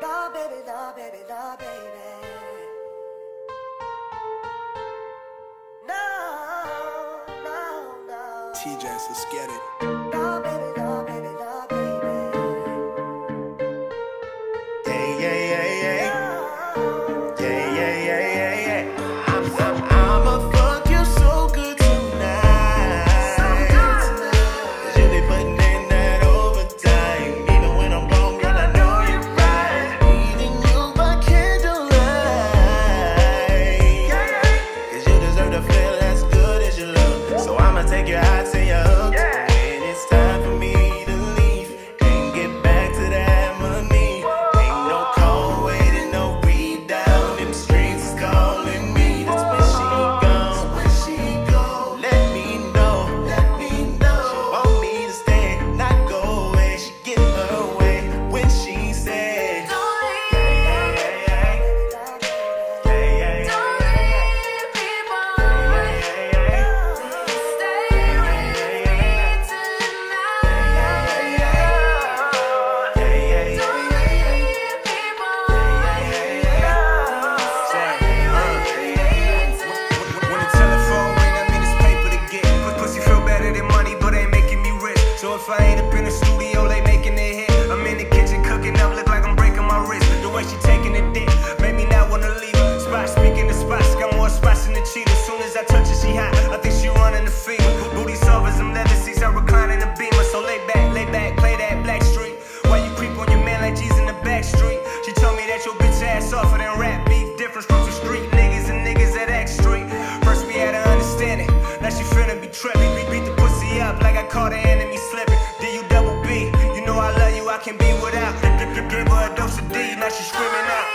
love, baby, love, baby, love, baby. No, no, no. TEEJESS, let's get it. Love, baby, love, baby, love, baby. Yeah, yeah, yeah, yeah. Yeah, yeah, yeah, yeah, yeah. I'ma fuck you so good tonight. So good tonight. 'Cause you be putting in that overtime. Even when I'm wrong, girl, I know you're right. Eating you by candlelight. 'Cause you deserve to feel as good as you look. So I'ma take you out to your hook. When it's time for me to leave and get back to that money. Ain't no cold waiting, no rebound. Them streets is calling me. That's when she gone. Let me know. She want me to stay, not go away. She get her way when she said, Don't leave, yeah, yeah, baby, yeah, love, baby. yeah, Don't yeah, leave me, boy. Stay with me tonight. Don't leave me, When the telephone ring, I mean it's paper to get. Pussy feel better than money, but ain't making me rich. So if I ain't up in the studio, they making it hit. I'm in the kitchen cooking up, look like I'm breaking my wrist. The way she taking the dick, made me not wanna leave her. Spot speaking the spots, got more spots than the cheetah. As soon as I touch her, she hot. I think she running the fever. Booty soft as them leather seats, I recline in the Beamer. So lay back, play that Blackstreet. Why you creep on your man like G's in the Backstreet? She told me that your bitch ass softer than rap beef. Different strokes of street niggas and niggas at X Street. First we had to understand it, now she finna be tripping. Beat the pussy up like I caught the enemy slipping. D-U-double-B, you know I love you, I can't be without. Gave her a dose of D, now she screaming out.